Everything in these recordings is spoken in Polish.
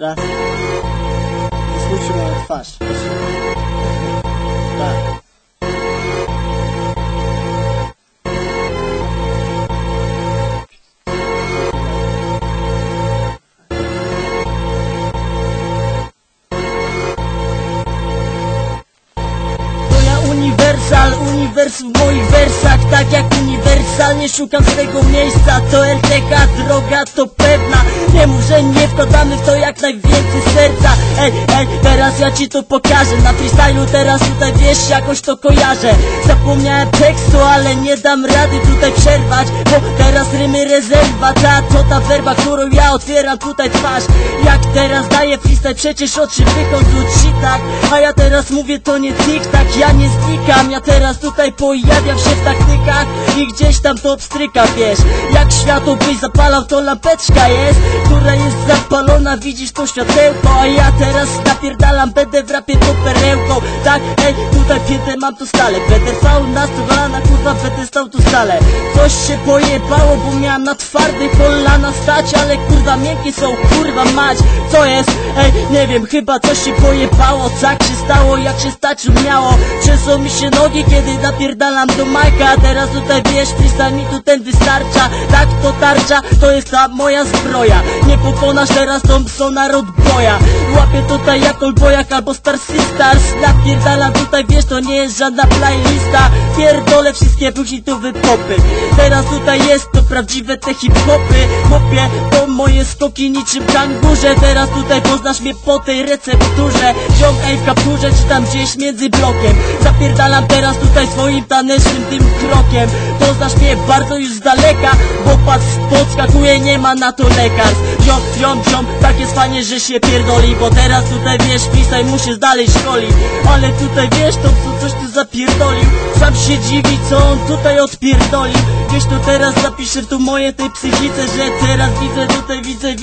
Raz. Zwróćmy moją twarz. Tak. Uniwersum w moich wersach, tak jak uniwersalnie szukam swego miejsca. To LTH, droga to pewna. Nie mów, że nie wkładamy w to jak najwięcej serca. Ej, teraz ja ci to pokażę. Na freestylu teraz tutaj wiesz, jakoś to kojarzę. Zapomniałem tekstu, ale nie dam rady tutaj przerwać, bo teraz rymy rezerwa. Ta werba, którą ja otwieram tutaj twarz. Jak teraz daję freestyle, przecież oczy wychodzą ci tak. A ja teraz mówię, to nie tik-tak, ja nie znikam. Ja teraz tutaj pojawiam się w taktykach i gdzieś tam to pstryka, wiesz. Jak światło byś zapalał, to lampeczka jest, która jest zapalona, widzisz to światełko. A ja teraz napierdalam, będę w rapie to perełką. Tak, tutaj piętę mam to stale. Będę trwał na stolana, kurwa, będę stał tu stale. Coś się pojebało, bo miałem na twardych kolana stać, ale kurwa miękkie są, kurwa mać. Co jest? Nie wiem, chyba coś się pojebało. Tak się stało, jak się stać miało. Trzęsą mi się nogi, kiedy napierdalam do majka. Teraz tutaj wiesz, freestyle mi tu ten wystarcza. Tak, to tarcza, to jest ta moja zbroja. Nie pokonasz teraz Thompsona Roadboya. Łapię tutaj jak Olbojak albo Star Sisters. Napierdalam tutaj, wiesz, to nie jest żadna playlista. Pierdolę wszystkie hitowe popy. Teraz tutaj jest to prawdziwe te hip-hopy. Mopie to moje skoki niczym kangurze. Teraz tutaj poznasz mnie po tej recepturze. Ziom, w kapturze czy tam gdzieś między blokiem. Zapierdalam teraz tutaj swoim tanecznym tym krokiem. Poznasz mnie bardzo już z daleka, bo patrz, podskakuje, nie ma na to lekarstw. Ziom, tak jest fajnie, że się pierdoli, bo teraz tutaj wiesz, freestyle mu się dalej szkoli. Ale tutaj wiesz, to coś tu zapierdolił. Sam się dziwi, co on tutaj odpierdolił. Wiesz, to teraz zapiszę tu moje tej psychice, że teraz widzę, tutaj widzę.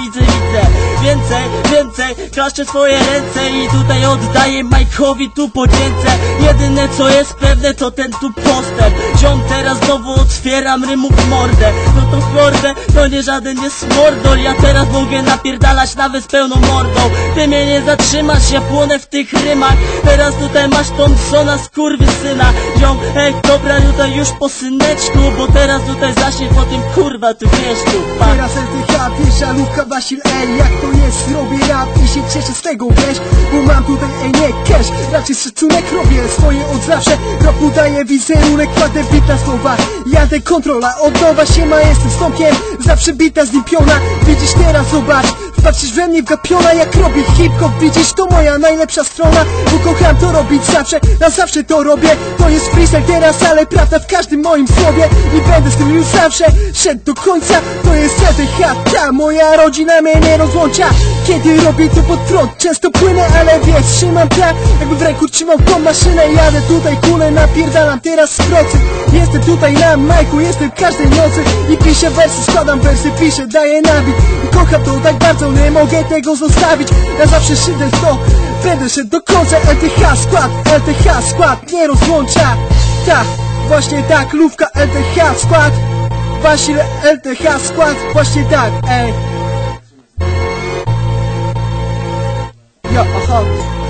Więcej, klaszczę swoje ręce i tutaj oddaję Mike'owi tu podzięce. Jedyne co jest pewne, to ten tu postęp. Ziom, teraz znowu otwieram rymów mordę. No to hordę, to nie żaden jest mordol. Ja teraz mogę napierdalać nawet z pełną mordą. Ty mnie nie zatrzymasz, ja płonę w tych rymach. Teraz tutaj masz Thompsona, skurwysyna. Ziom, dobra, tutaj już po syneczku, bo teraz tutaj zasięg po tym, kurwa, tu wiesz tu, pa. Teraz LTH, żalówka, Wasil, jak to jest? Robię rap i się cieszę z tego, wiesz, bo mam tutaj, nie cash, raczej szacunek, robię swoje od zawsze. Rapu daję wizerunek, kładę bit na słowa, jadę kontrola, od nowa się ma, jestem stomkiem, zawsze bita z nim piona. Widzisz teraz, zobacz, patrzysz we mnie wgapiona, jak robię hip-hop, widzisz, to moja najlepsza strona, bo kocham to robić zawsze, na zawsze to robię. To jest freestyle teraz, ale prawda w każdym moim słowie i będę z tym już zawsze szedł do końca. To jest LTH, ta moja rodzina mnie nie rozłącza. Kiedy robię to pod prąd, często płynę, ale wiesz, trzymam tak, jakby w ręku trzymał tą maszynę. Jadę tutaj kulę, napierdalam teraz z procy. Jestem tutaj na majku, jestem każdej nocy i piszę wersy, składam wersy, piszę, daję nabit i kocham to tak bardzo, nie mogę tego zostawić. Ja zawsze szydę w to, będę szedł do końca. LTH skład, nie rozłącza. Tak, właśnie tak, lówka LTH skład, Wasil LTH skład, właśnie tak, Jo, aha.